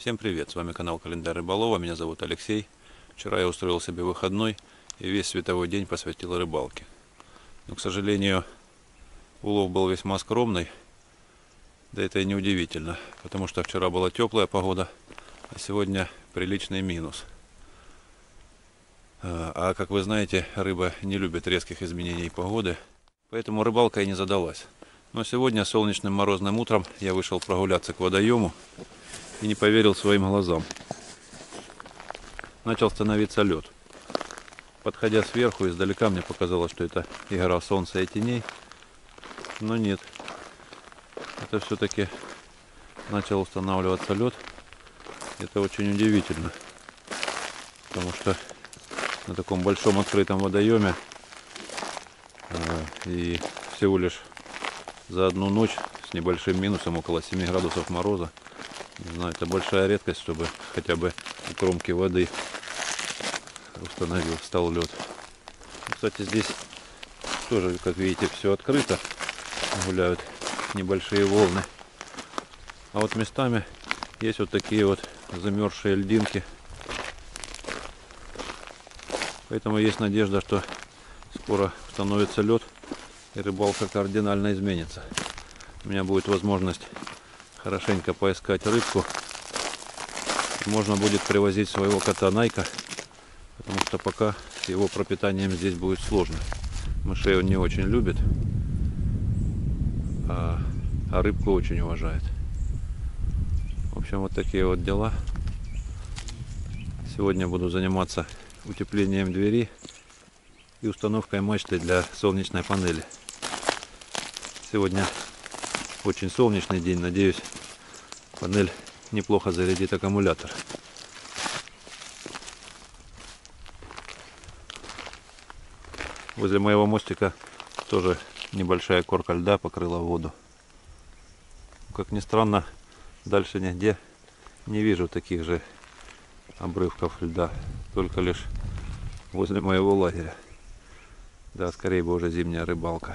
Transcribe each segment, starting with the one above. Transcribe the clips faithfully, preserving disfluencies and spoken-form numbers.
Всем привет, с вами канал Календарь Рыболова, меня зовут Алексей. Вчера я устроил себе выходной и весь световой день посвятил рыбалке. Но, к сожалению, улов был весьма скромный, да это и не удивительно, потому что вчера была теплая погода, а сегодня приличный минус. А как вы знаете, рыба не любит резких изменений погоды, поэтому рыбалка и не задалась. Но сегодня солнечным морозным утром я вышел прогуляться к водоему и не поверил своим глазам. Начал становиться лед. Подходя сверху, издалека мне показалось, что это игра солнца и теней. Но нет. Это все-таки начал устанавливаться лед. Это очень удивительно. Потому что на таком большом открытом водоеме э, и всего лишь за одну ночь с небольшим минусом, около семи градусов мороза, не знаю, это большая редкость, чтобы хотя бы у кромки воды установил, стал лед. Кстати, здесь тоже, как видите, все открыто, гуляют небольшие волны. А вот местами есть вот такие вот замерзшие льдинки. Поэтому есть надежда, что скоро установится лед и рыбалка кардинально изменится. У меня будет возможность хорошенько поискать рыбку. Можно будет привозить своего кота Найка, потому что пока с его пропитанием здесь будет сложно. Мышей он не очень любит, а, а рыбку очень уважает. В общем, вот такие вот дела. Сегодня буду заниматься утеплением двери и установкой мачты для солнечной панели. Сегодня очень солнечный день, надеюсь, панель неплохо зарядит аккумулятор. Возле моего мостика тоже небольшая корка льда покрыла воду. Как ни странно, дальше нигде не вижу таких же обрывков льда, только лишь возле моего лагеря. Да, скорее бы уже зимняя рыбалка.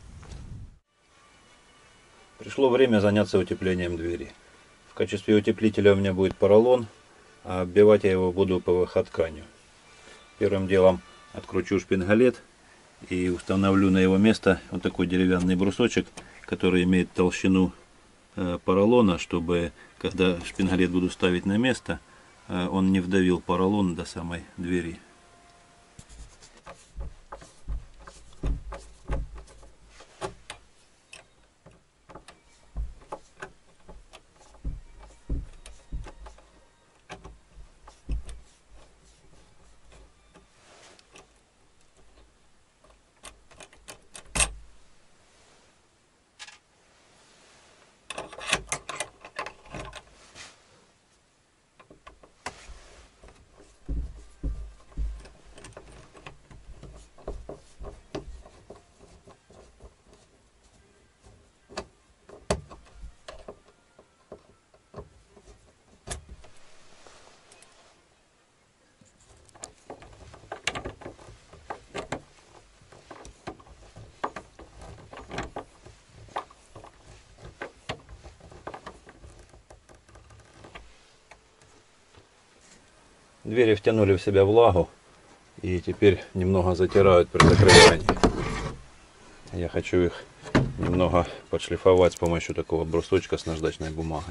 Пришло время заняться утеплением двери. В качестве утеплителя у меня будет поролон, а оббивать я его буду пэ вэ ха тканью. Первым делом откручу шпингалет и установлю на его место вот такой деревянный брусочек, который имеет толщину поролона, чтобы когда шпингалет буду ставить на место, он не вдавил поролон до самой двери. Двери втянули в себя влагу и теперь немного затирают при закрывании. Я хочу их немного подшлифовать с помощью такого брусочка с наждачной бумагой.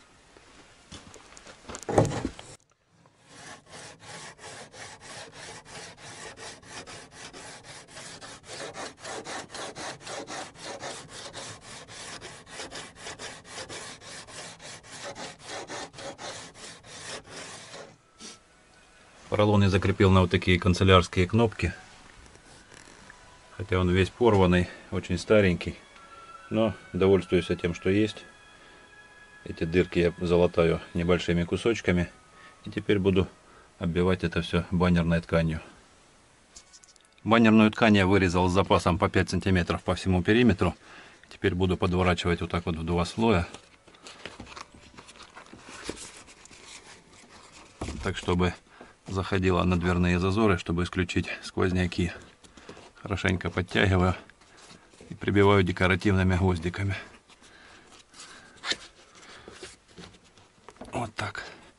Поролон я закрепил на вот такие канцелярские кнопки. Хотя он весь порванный, очень старенький. Но довольствуюсь тем, что есть. Эти дырки я залатаю небольшими кусочками. И теперь буду оббивать это все баннерной тканью. Баннерную ткань я вырезал с запасом по пять сантиметров по всему периметру. Теперь буду подворачивать вот так вот в два слоя. Так, чтобы заходила на дверные зазоры, чтобы исключить сквозняки. Хорошенько подтягиваю и прибиваю декоративными гвоздиками. Вот так.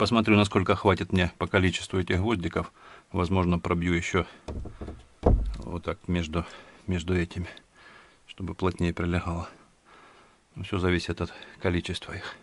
посмотрю, насколько хватит мне по количеству этих гвоздиков. Возможно, пробью еще вот так между, между этими, чтобы плотнее прилегало. Все зависит от количества их.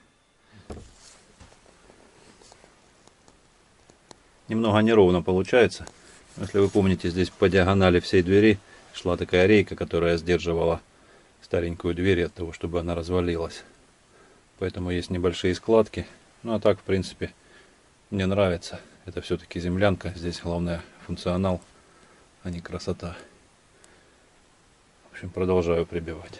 Немного неровно получается. Если вы помните, здесь по диагонали всей двери шла такая рейка, которая сдерживала старенькую дверь от того, чтобы она развалилась. Поэтому есть небольшие складки. Ну а так, в принципе, мне нравится. Это все-таки землянка. Здесь главное функционал, а не красота. В общем, продолжаю прибивать.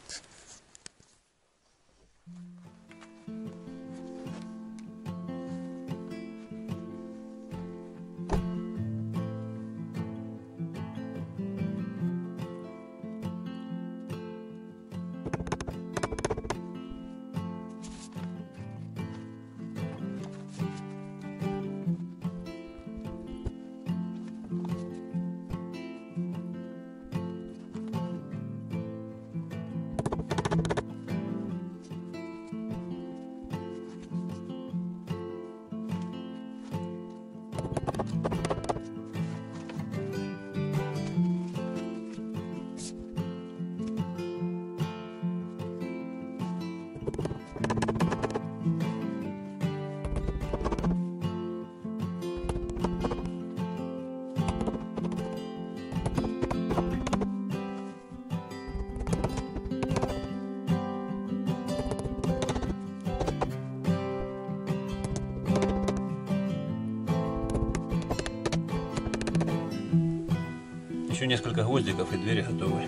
Еще несколько гвоздиков и двери готовы.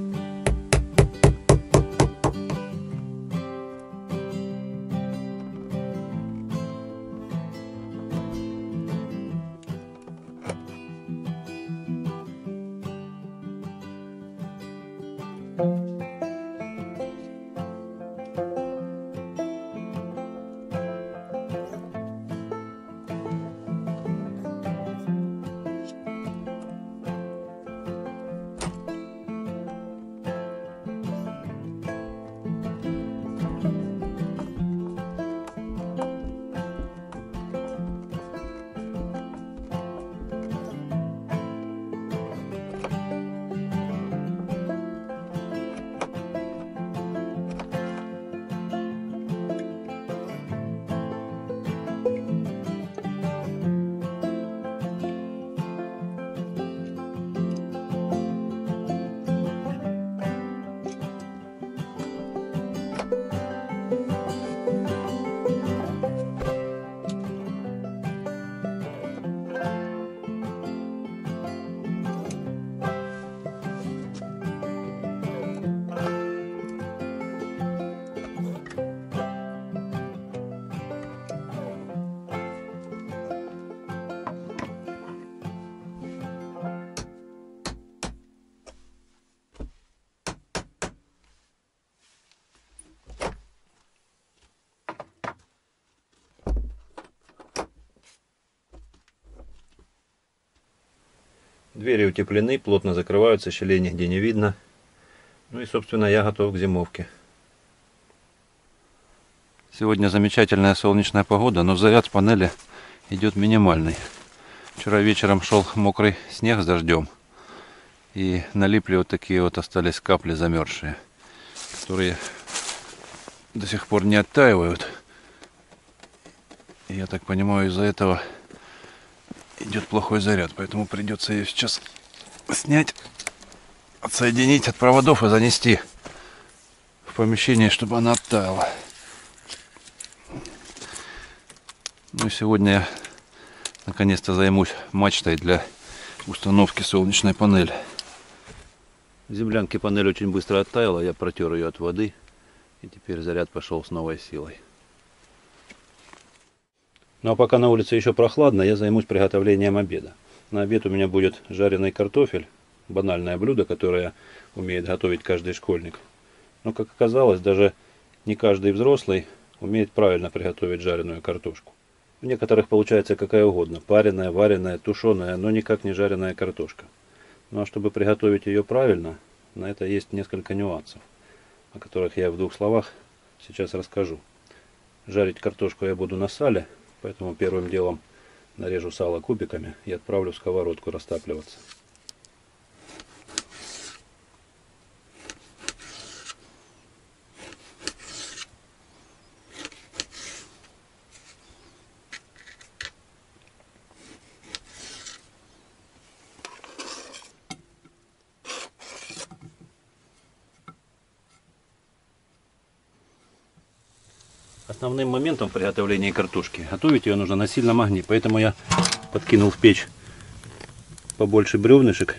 Двери утеплены, плотно закрываются, щелей нигде не видно. Ну и, собственно, я готов к зимовке. Сегодня замечательная солнечная погода, но заряд с панели идет минимальный. Вчера вечером шел мокрый снег с дождем. И налипли вот такие вот остались капли замерзшие, которые до сих пор не оттаивают. И я так понимаю, из-за этого идет плохой заряд, поэтому придется ее сейчас снять, отсоединить от проводов и занести в помещение, чтобы она оттаяла. Ну и сегодня я наконец-то займусь мачтой для установки солнечной панели. В землянке панель очень быстро оттаяла, я протер ее от воды, и теперь заряд пошел с новой силой. Ну а пока на улице еще прохладно, я займусь приготовлением обеда. На обед у меня будет жареный картофель, банальное блюдо, которое умеет готовить каждый школьник. Но, как оказалось, даже не каждый взрослый умеет правильно приготовить жареную картошку. У некоторых получается какая угодно, пареная, вареная, тушеная, но никак не жареная картошка. Ну а чтобы приготовить ее правильно, на это есть несколько нюансов, о которых я в двух словах сейчас расскажу. Жарить картошку я буду на сале, Поэтому первым делом нарежу сало кубиками и отправлю в сковородку растапливаться. Основным моментом в приготовлении картошки готовить ее нужно на сильном огне, поэтому я подкинул в печь побольше бревнышек.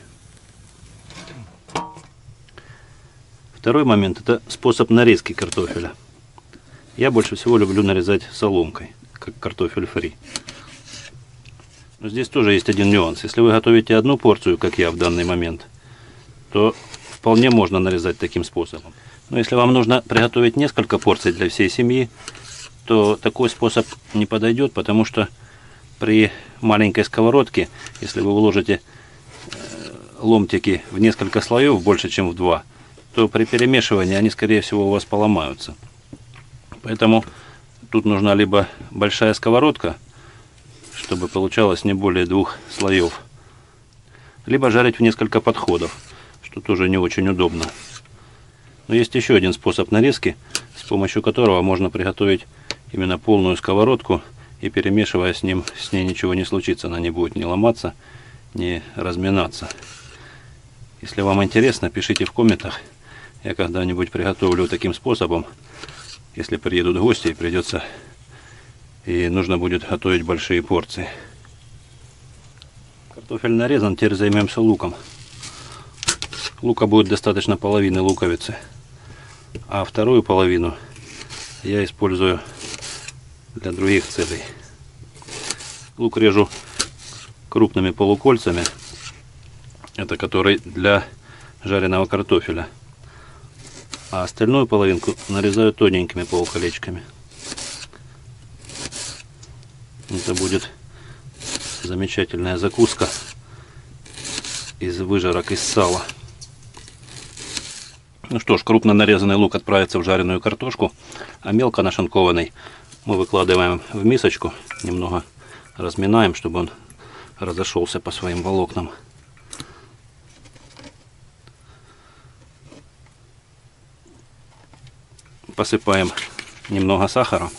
Второй момент — это способ нарезки картофеля. Я больше всего люблю нарезать соломкой, как картофель фри. Но здесь тоже есть один нюанс. Если вы готовите одну порцию, как я в данный момент, то вполне можно нарезать таким способом. Но если вам нужно приготовить несколько порций для всей семьи, то такой способ не подойдет, потому что при маленькой сковородке, если вы уложите ломтики в несколько слоев, больше чем в два, то при перемешивании они, скорее всего, у вас поломаются. Поэтому тут нужна либо большая сковородка, чтобы получалось не более двух слоев, либо жарить в несколько подходов, что тоже не очень удобно. Но есть еще один способ нарезки, с помощью которого можно приготовить именно полную сковородку, и перемешивая с ним, с ней ничего не случится, она не будет ни ломаться, ни разминаться. Если вам интересно, пишите в комментах, я когда-нибудь приготовлю таким способом, если приедут гости и придется, и нужно будет готовить большие порции. Картофель нарезан, теперь займемся луком. Лука будет достаточно половины луковицы, а вторую половину я использую для других целей. Лук режу крупными полукольцами, это который для жареного картофеля, а остальную половинку нарезаю тоненькими полуколечками. Это будет замечательная закуска из выжарок из сала. Ну что ж, крупно нарезанный лук отправится в жареную картошку, а мелко нашинкованный мы выкладываем в мисочку, немного разминаем, чтобы он разошелся по своим волокнам. Посыпаем немного сахара.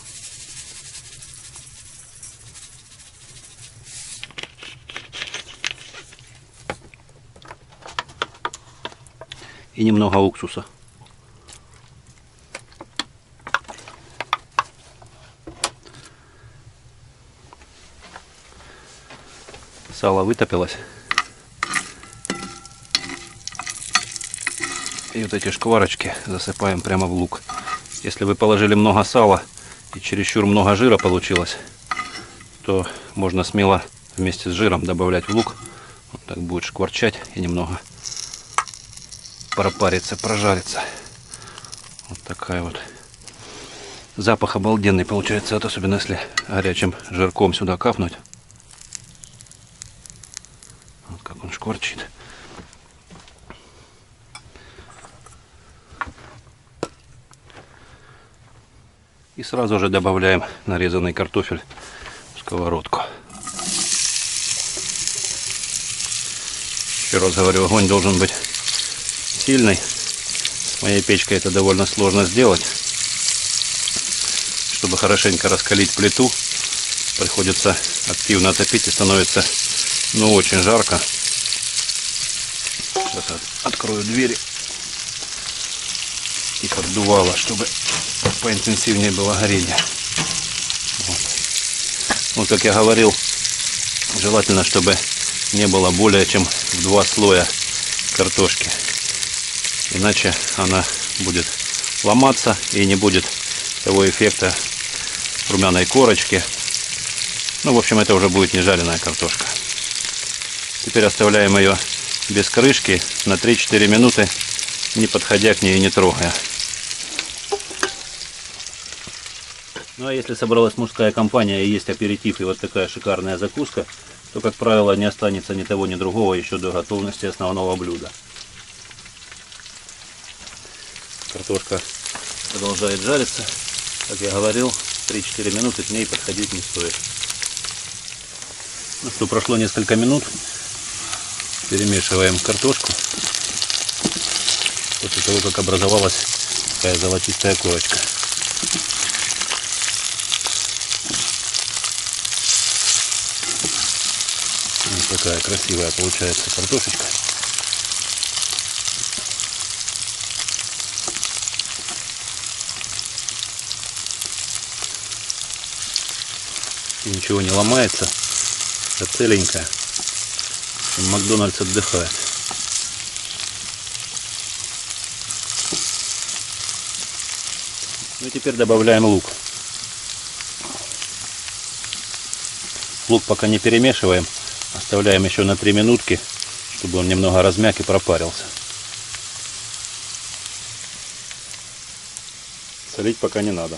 И немного уксуса. Сало вытопилось. И вот эти шкварочки засыпаем прямо в лук. Если вы положили много сала и чересчур много жира получилось, то можно смело вместе с жиром добавлять в лук. Вот так будет шкварчать и немного пропарится, прожарится. Вот такая вот. Запах обалденный получается, вот особенно если горячим жирком сюда капнуть. Вот как он шкварчит. И сразу же добавляем нарезанный картофель в сковородку. Еще раз говорю, огонь должен быть сильный. С моей печкой это довольно сложно сделать. Чтобы хорошенько раскалить плиту, приходится активно топить, и становится, ну, очень жарко. Сейчас открою двери и поддувало, чтобы поинтенсивнее было горение. Вот. Вот, как я говорил, желательно, чтобы не было более чем в два слоя картошки. Иначе она будет ломаться и не будет того эффекта румяной корочки. Ну, в общем, это уже будет не жареная картошка. Теперь оставляем ее без крышки на три-четыре минуты, не подходя к ней и не трогая. Ну, а если собралась мужская компания и есть аперитив и вот такая шикарная закуска, то, как правило, не останется ни того, ни другого еще до готовности основного блюда. Картошка продолжает жариться. Как я говорил, три-четыре минуты к ней подходить не стоит. Ну что, прошло несколько минут. Перемешиваем картошку. После того, как образовалась такая золотистая корочка. Вот такая красивая получается картошечка. Ничего не ломается, а целенькая. Макдональдс отдыхает. Ну и теперь добавляем лук. Лук пока не перемешиваем, оставляем еще на три минутки, чтобы он немного размяк и пропарился. Солить пока не надо.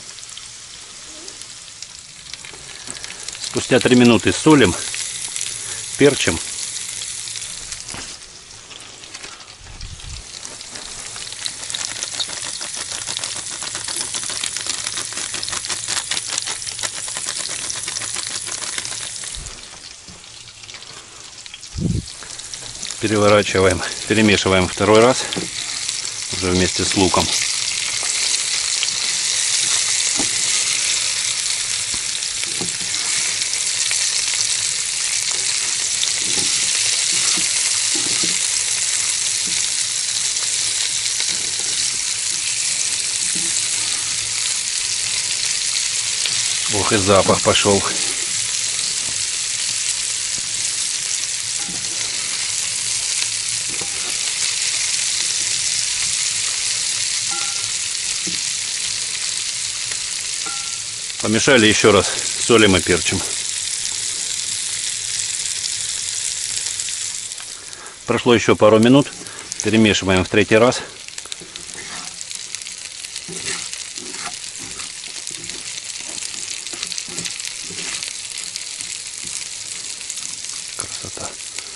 Спустя три минуты солим, перчим. Переворачиваем, перемешиваем второй раз, уже вместе с луком. Ох, и запах пошел. Помешали еще раз, солим и перчим. Прошло еще пару минут, перемешиваем в третий раз. Красота.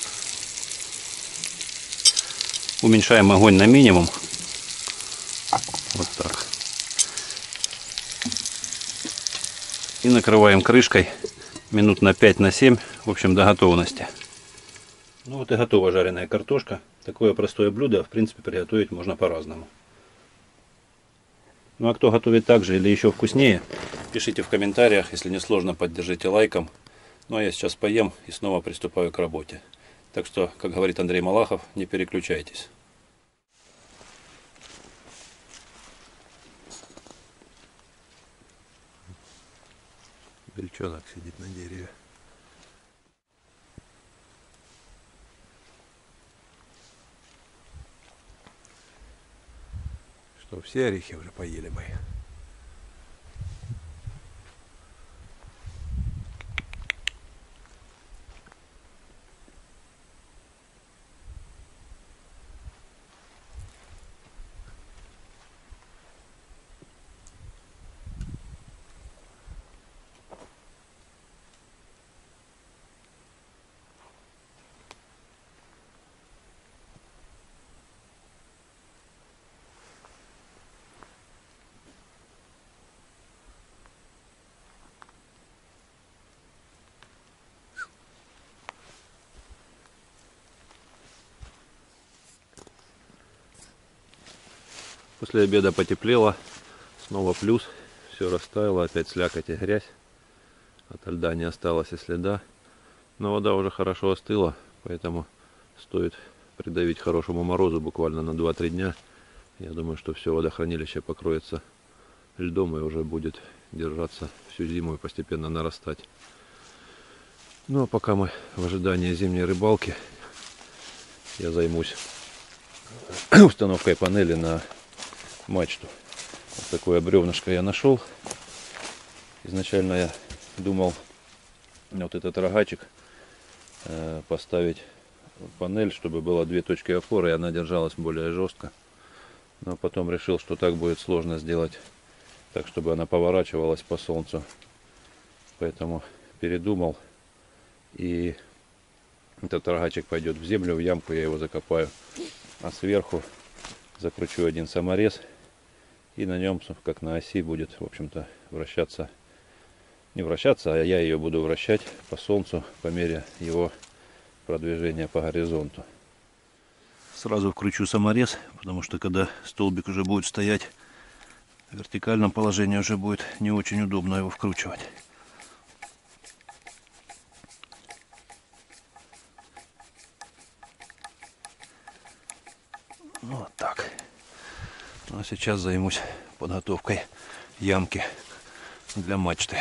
Уменьшаем огонь на минимум. Вот так. И накрываем крышкой минут на пять на семь, в общем, до готовности. Ну вот и готова жареная картошка. Такое простое блюдо, в принципе, приготовить можно по-разному. Ну а кто готовит так же или еще вкуснее, пишите в комментариях. Если не сложно, поддержите лайком. Ну а я сейчас поем и снова приступаю к работе. Так что, как говорит Андрей Малахов, не переключайтесь. Бельчонок сидит на дереве. Что, все орехи уже поели мои? После обеда потеплело, снова плюс, все растаяло, опять слякоть и грязь, от льда не осталось и следа, но вода уже хорошо остыла, поэтому стоит придавить хорошему морозу буквально на два-три дня. Я думаю, что все водохранилище покроется льдом и уже будет держаться всю зиму и постепенно нарастать. Ну а пока мы в ожидании зимней рыбалки, я займусь установкой панели на мачту. Вот такое бревнышко я нашел. Изначально я думал вот этот рогачик э, поставить панель, чтобы было две точки опоры, и она держалась более жестко. Но потом решил, что так будет сложно сделать так, чтобы она поворачивалась по солнцу. Поэтому передумал. И этот рогачик пойдет в землю, в ямку, я его закопаю. А сверху закручу один саморез. И на нем, как на оси, будет, в общем-то, вращаться не вращаться, а я ее буду вращать по солнцу по мере его продвижения по горизонту. Сразу вкручу саморез, потому что когда столбик уже будет стоять в вертикальном положении, уже будет не очень удобно его вкручивать. Вот так. Ну, а сейчас займусь подготовкой ямки для мачты.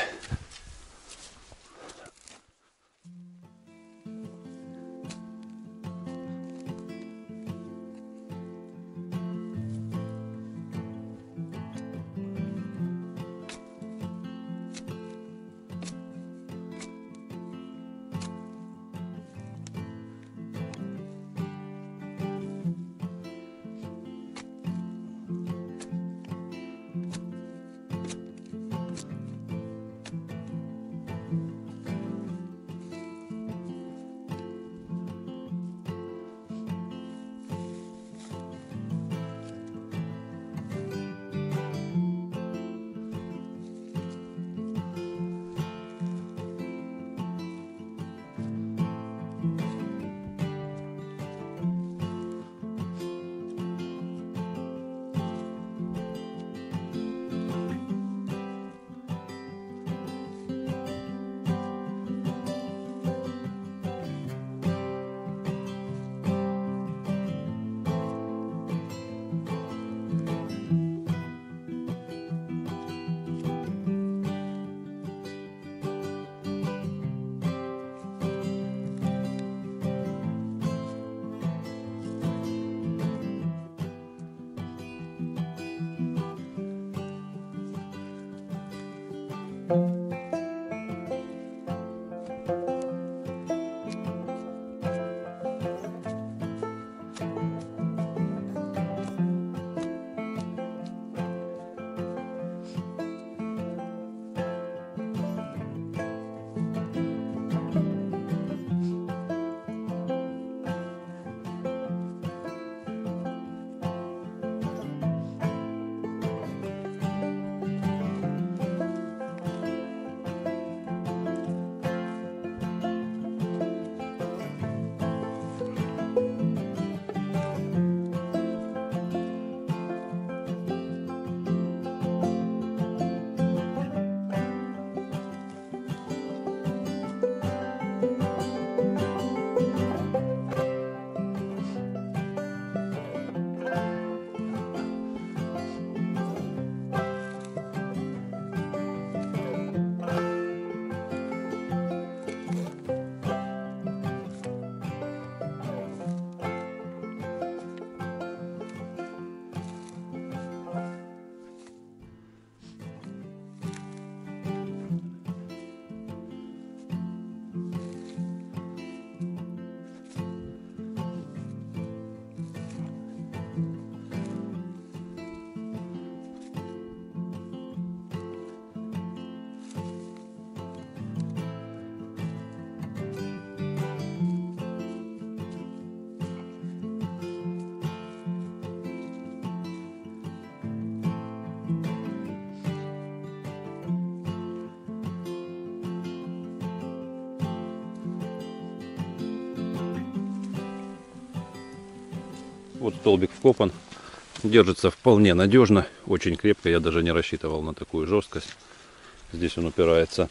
Вот столбик вкопан. Держится вполне надежно, очень крепко. Я даже не рассчитывал на такую жесткость. Здесь он упирается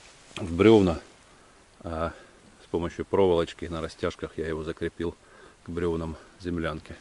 в бревна. А с помощью проволочки на растяжках я его закрепил к бревнам землянки.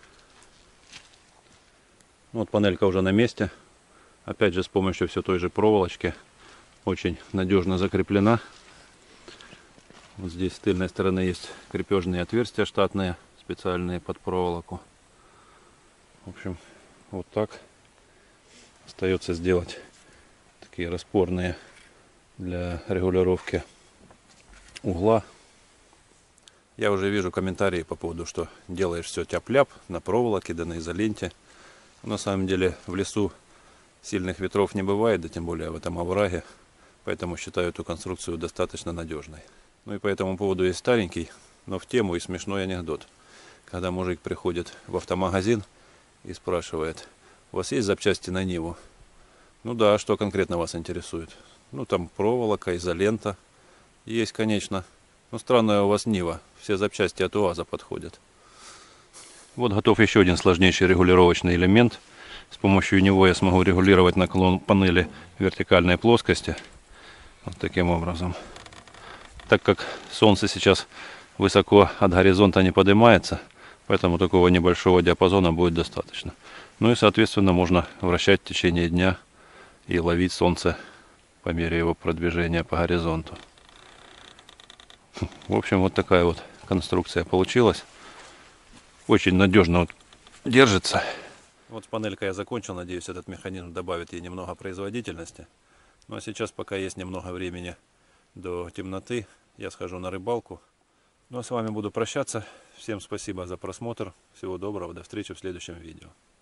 Вот панелька уже на месте. Опять же с помощью все той же проволочки. Очень надежно закреплена. Вот здесь с тыльной стороны есть крепежные отверстия штатные, специальные под проволоку. В общем, вот так. Остается сделать такие распорные для регулировки угла. Я уже вижу комментарии по поводу, что делаешь все тяп-ляп на проволоке, да на изоленте. Но на самом деле в лесу сильных ветров не бывает, да тем более в этом овраге. Поэтому считаю эту конструкцию достаточно надежной. Ну и по этому поводу есть старенький, но в тему и смешной анекдот. Когда мужик приходит в автомагазин и спрашивает: у вас есть запчасти на Ниву? Ну да, что конкретно вас интересует? Ну там проволока, изолента. Есть, конечно. Но странная у вас Нива. Все запчасти от УАЗа подходят. Вот готов еще один сложнейший регулировочный элемент. С помощью него я смогу регулировать наклон панели вертикальной плоскости. Вот таким образом. Так как солнце сейчас высоко от горизонта не поднимается, поэтому такого небольшого диапазона будет достаточно. Ну и соответственно можно вращать в течение дня и ловить солнце по мере его продвижения по горизонту. В общем, вот такая вот конструкция получилась. Очень надежно вот держится. Вот с панелькой я закончил. Надеюсь, этот механизм добавит ей немного производительности. Ну а сейчас, пока есть немного времени до темноты, я схожу на рыбалку. Ну а с вами буду прощаться. Всем спасибо за просмотр. Всего доброго. До встречи в следующем видео.